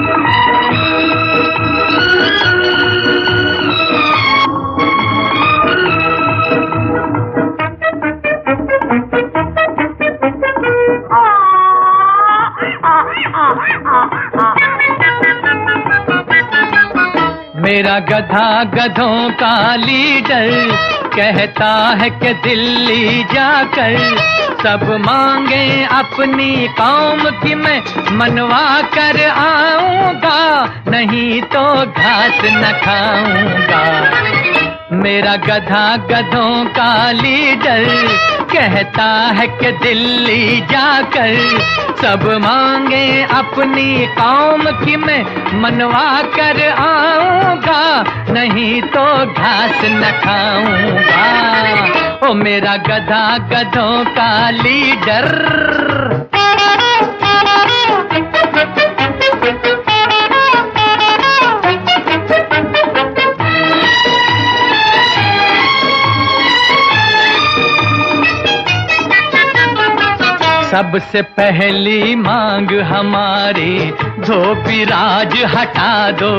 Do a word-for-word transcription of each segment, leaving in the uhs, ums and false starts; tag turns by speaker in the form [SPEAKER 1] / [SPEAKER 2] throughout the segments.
[SPEAKER 1] मेरा गधा गधों का लीडर कहता है कि दिल्ली जाकर सब मांगे अपनी कौम की मैं मनवा कर आऊंगा, नहीं तो घास न खाऊंगा। मेरा गधा गधों का लीडर कहता है कि दिल्ली जाकर सब मांगे अपनी कौम की मैं मनवा कर आऊंगा, नहीं तो घास न खाऊंगा। ओ मेरा गधा गधों का लीडर। सबसे पहली मांग हमारी धोबी राज हटा दो।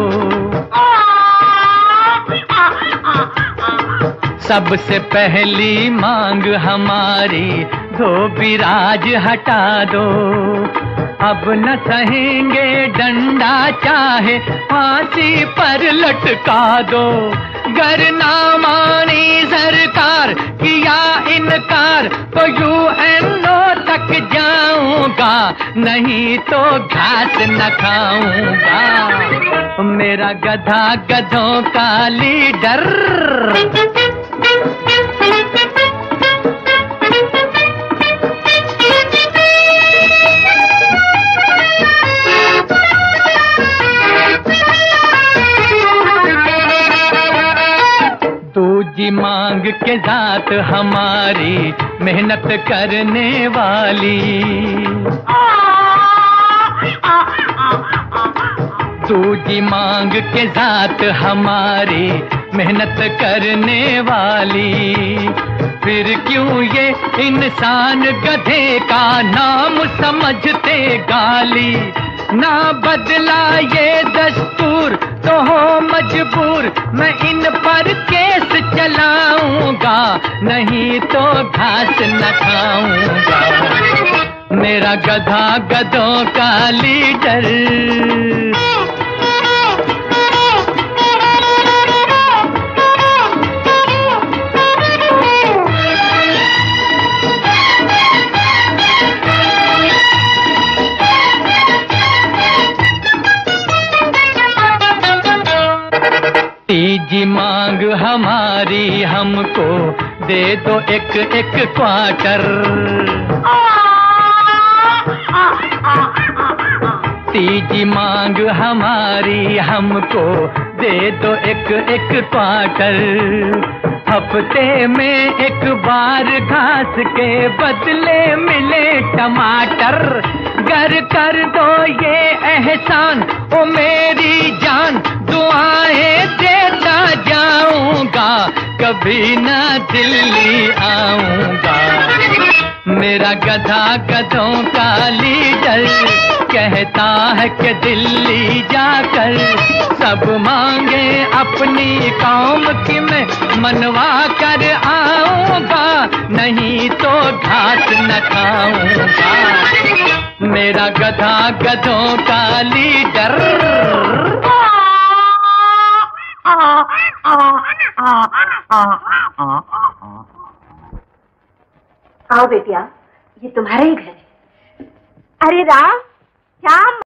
[SPEAKER 1] सबसे पहली मांग हमारी धोबी राज हटा दो। अब न सहेंगे डंडा चाहे फांसी पर लटका दो। गर ना मानी सरकार किया इनकार तो यूएनओ तक जाऊंगा, नहीं तो घास न खाऊंगा। मेरा गधा गधों का लीडर। दूजी मांग के जात हमारी मेहनत करने वाली। दूजी मांग के जात हमारी मेहनत करने वाली। फिर क्यों ये इंसान गधे का नाम समझते गाली। ना बदला ये दस्तूर तो हो मजबूर, मैं इन पर केस चलाऊंगा, नहीं तो घास न खाऊंगा। मेरा गधा गधों का लीडर। तीजी मांग हमारी हमको दे दो एक एक क्वार्टर। तीजी मांग हमारी हमको दे दो एक एक क्वार्टर। हफ्ते में एक बार घास के बदले मिले टमाटर। गर कर दो ये एहसान ओ मेरी जान, दुआएं देता जाऊंगा, कभी ना दिल्ली आऊंगा। मेरा गधा गधों का लीडर कहता है कि दिल्ली जाकर सब मांगे अपनी कौम की मैं मनवा कर आऊंगा, नहीं तो घास न खाऊंगा। मेरा गधा गधों का लीडर।
[SPEAKER 2] आओ बेटिया, ये तुम्हारा ही घर है। अरे राम, क्या